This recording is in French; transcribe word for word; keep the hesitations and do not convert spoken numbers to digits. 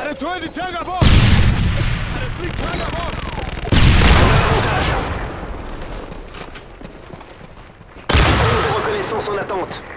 Arrête-toi du tang à bord! Arrête-toi du tang à bord! Reconnaissance en attente.